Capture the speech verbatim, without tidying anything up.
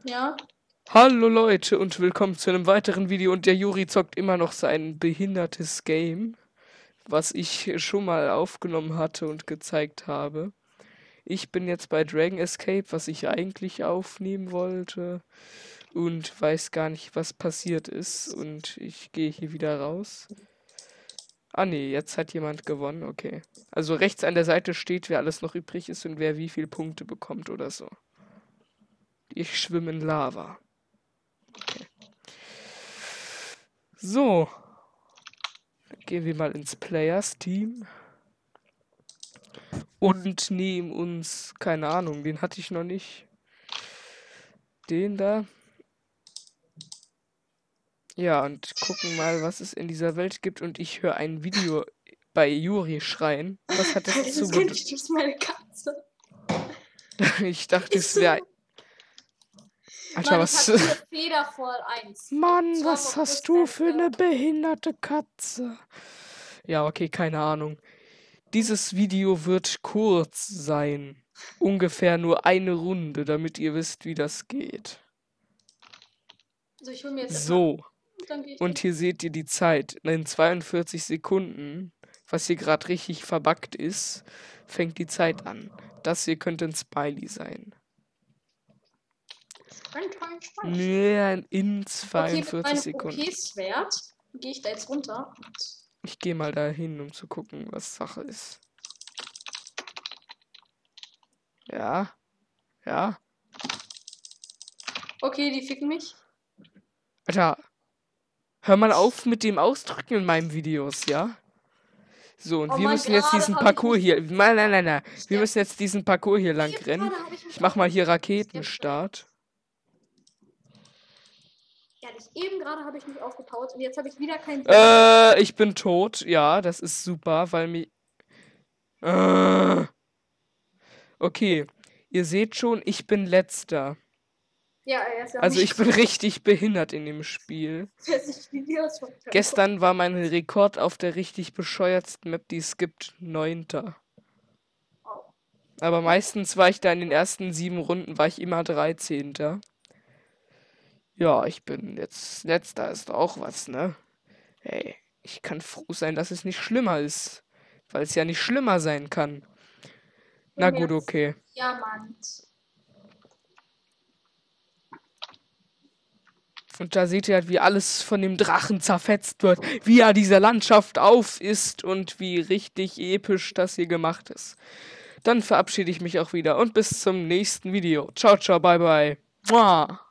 Ja. Hallo Leute und willkommen zu einem weiteren Video und der Juri zockt immer noch sein behindertes Game, was ich schon mal aufgenommen hatte und gezeigt habe. Ich bin jetzt bei Dragon Escape, was ich eigentlich aufnehmen wollte und weiß gar nicht, was passiert ist und ich gehe hier wieder raus. Ah nee, jetzt hat jemand gewonnen, okay. Also rechts an der Seite steht, wer alles noch übrig ist und wer wie viele Punkte bekommt oder so. Ich schwimme in Lava. Okay. So. Dann gehen wir mal ins Players Team. Und nehmen uns, keine Ahnung, den hatte ich noch nicht. Den da. Ja, und gucken mal, was es in dieser Welt gibt. Und ich höre ein Video bei Juri schreien. Was hat das zu bedeuten? Das ist meine Katze. Ich dachte, es wäre... Alter, Mann, was... ich hab hier Federvoll eins. Mann, was hast du für eine behinderte Katze? Ja, okay, keine Ahnung. Dieses Video wird kurz sein. Ungefähr nur eine Runde, damit ihr wisst, wie das geht. Also ich hol mir jetzt So. Dann geh ich Und hier seht ihr die Zeit. In zweiundvierzig Sekunden, was hier gerade richtig verbuggt ist, fängt die Zeit an. Das hier könnte ein Smiley sein. Ja, in zweiundvierzig Sekunden. Okay, Schwert. Gehe ich da jetzt runter? Ich gehe mal da hin, um zu gucken, was Sache ist. Ja. Ja. Okay, die ficken mich. Alter. Hör mal auf mit dem Ausdrücken in meinen Videos, ja? So, und oh wir Mann, müssen jetzt diesen Parcours hier... Nein, nein, nein, nein. Wir müssen jetzt diesen Parcours hier lang rennen. Ich mach mal hier Raketenstart. Ehrlich, eben gerade habe ich mich aufgepowert und jetzt habe ich wieder keinen... Äh, ich bin tot. Ja, das ist super, weil mir... Äh. Okay, ihr seht schon, ich bin letzter. Ja, er ist ja also ich bin richtig behindert in dem Spiel. Gestern war mein Rekord auf der richtig bescheuertsten Map, die es gibt, neunter. Aber meistens war ich da in den ersten sieben Runden, war ich immer dreizehnter. Ja, ich bin jetzt letzter, ist auch was, ne? Ey, ich kann froh sein, dass es nicht schlimmer ist. Weil es ja nicht schlimmer sein kann. Na gut, okay. Ja, Mann. Und da seht ihr halt, wie alles von dem Drachen zerfetzt wird, wie er diese Landschaft auf ist und wie richtig episch das hier gemacht ist. Dann verabschiede ich mich auch wieder und bis zum nächsten Video. Ciao, ciao, bye, bye. Mua.